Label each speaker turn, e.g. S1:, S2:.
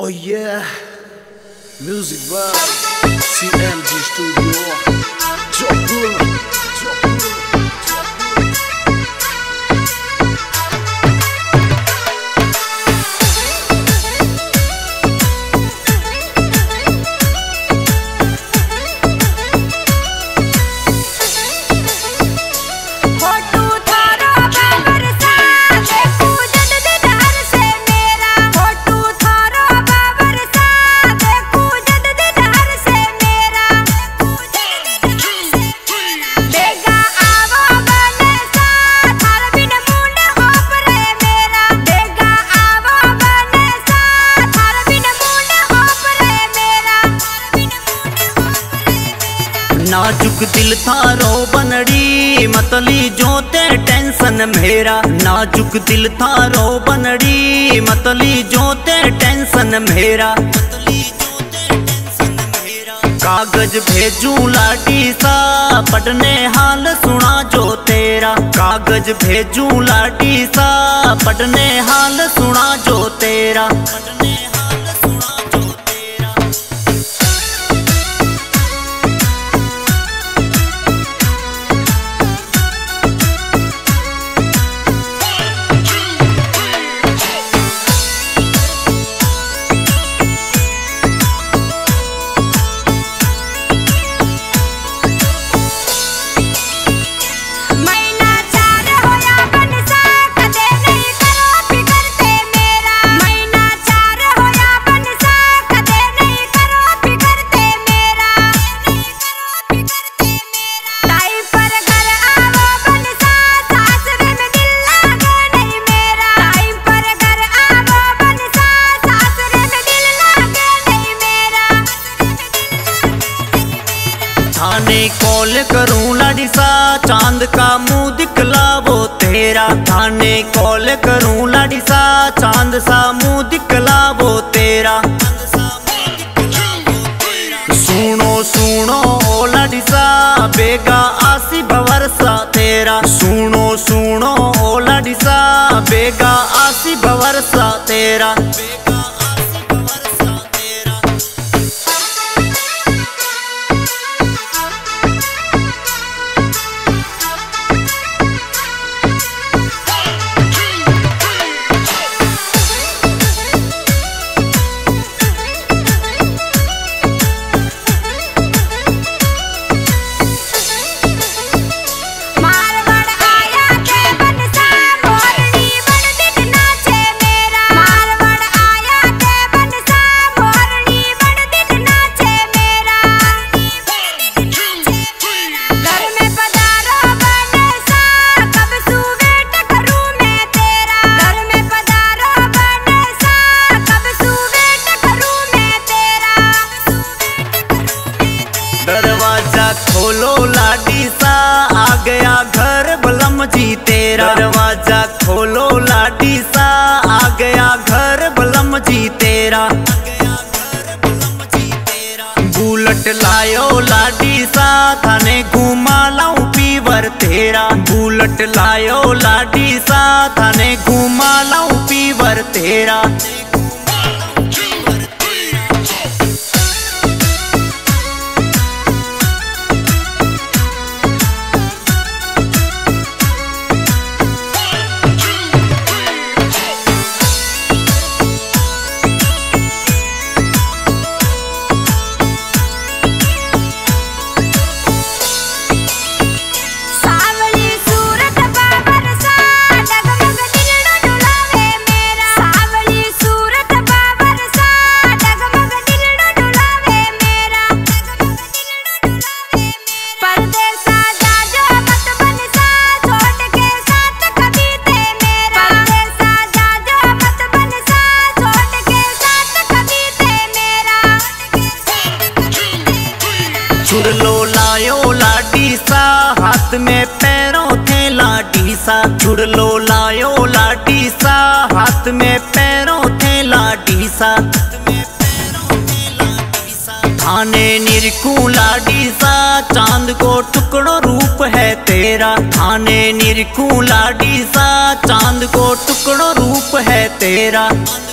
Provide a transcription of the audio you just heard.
S1: Oh yeah, music vibe, CMG Studio, Joe Bruno.
S2: नाजुक दिल थारो बनड़ी मतली जो ते टेंशन मेरा। नाजुक दिल थारो बनड़ी मतली जो ते टेंशन मेरा। कागज भेजूं लाडी सा पढ़ने हाल सुना जो तेरा। कागज भेजूं लाडी सा पढ़ने हाल सुना जो तेरा। थाने कॉल करूं लाडी सा चांद का मुंह दिखलावो तेरा। थाने कॉल करूं लाडी सा चांद सा मुंह दिखलावो तेरा। सुनो सुनो ओ लाडी सा बेगा आसी भवरसा तेरा। सुनो सुनो ओ लाडी सा बेगा आसी भवरसा तेरा। दरवाजा खोलो लाडी सा आ गया घर बलम जी तेरा। दरवाजा खोलो लाडी सा आ गया घर बलम जी तेरा। बुलेट लायो लाडी सा थाने घुमा लाऊं पीवर तेरा। बुलेट लायो लाडी सा थाने घुमा लाऊं पीवर तेरा। छुड़लो लायो लाडी सा हाथ में पैरों थे लाडी सा। छुड़लो लायो लाडी सा हाथ में पैरों थे लाडी सा। थाने निरखूं लाडी सा चांद को टुकड़ो रूप है तेरा। थाने निरखूं लाडी सा चांद को टुकड़ो रूप है तेरा।